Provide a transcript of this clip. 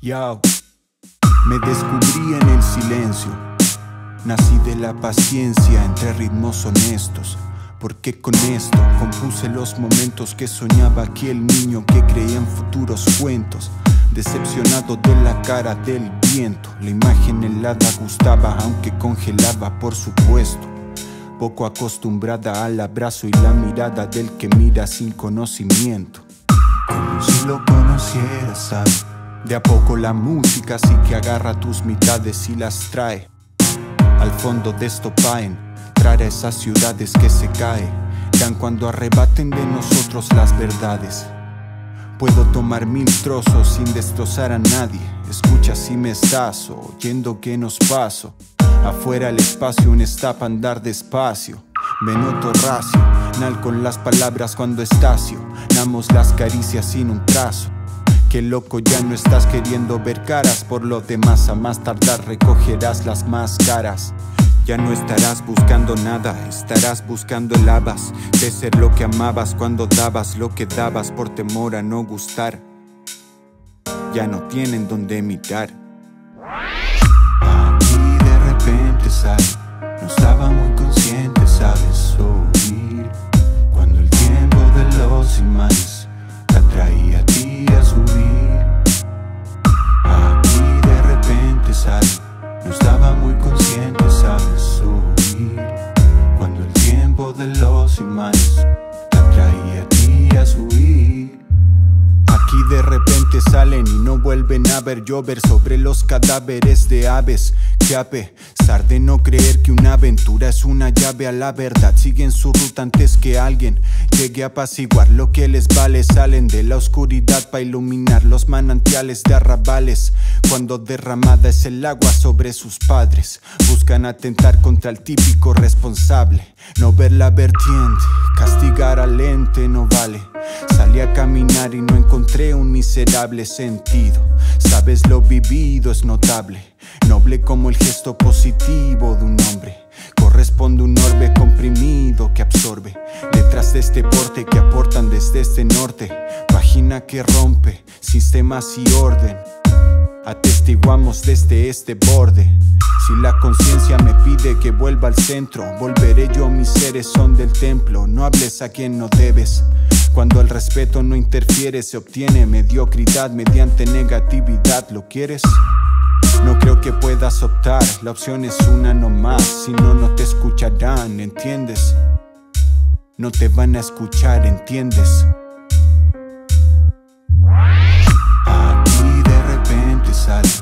Yo, me descubrí en el silencio. Nací de la paciencia entre ritmos honestos, porque con esto compuse los momentos que soñaba aquel niño que creía en futuros cuentos. Decepcionado de la cara del viento, la imagen helada gustaba aunque congelaba, por supuesto. Poco acostumbrada al abrazo y la mirada del que mira sin conocimiento. Como si lo conocieras, ¿sabes? De a poco la música sí que agarra tus mitades y las trae al fondo de Estopaen, traer a esas ciudades que se caen cuando arrebaten de nosotros las verdades. Puedo tomar 1000 trozos sin destrozar a nadie. Escucha si me estás oyendo que nos paso. Afuera el espacio, un está pa' andar despacio. Me noto racional con las palabras cuando estacio. Damos las caricias sin un trazo. Qué loco, ya no estás queriendo ver caras. Por lo demás, a más tardar recogerás las máscaras. Ya no estarás buscando nada, estarás buscando el habas de ser lo que amabas cuando dabas lo que dabas por temor a no gustar. Ya no tienen donde mirar. Aquí de repente sale, no estaba muy consciente, sabes oír. Cuando el tiempo de los imanes te atraía a ti a subir. Aquí de repente sale, no estaba muy consciente, sabes oír. Cuando el tiempo de los imanes te atraía a ti a subir. Aquí de repente salen y no vuelven a ver llover sobre los cadáveres de aves que, a pesar de no creer que una aventura es una llave a la verdad, siguen su ruta antes que alguien llegue a apaciguar lo que les vale. Salen de la oscuridad para iluminar los manantiales de arrabales. Cuando derramada es el agua sobre sus padres, buscan atentar contra el típico responsable. No ver la vertiente, castigar al ente no vale. Salí a caminar y no encontré un miserable sentido. Sabes, lo vivido es notable, noble como el gesto positivo de un hombre. Corresponde un orbe comprimido que absorbe letras de este porte que aportan desde este norte. Página que rompe sistemas y orden. Atestiguamos desde este borde. Si la conciencia me pide que vuelva al centro, volveré yo, mis seres son del templo. No hables a quien no debes. Cuando el respeto no interfiere, se obtiene mediocridad mediante negatividad. ¿Lo quieres? No creo que puedas optar, la opción es una nomás. Si no, no te escucharán, ¿entiendes? No te van a escuchar, ¿entiendes? Aquí de repente sale,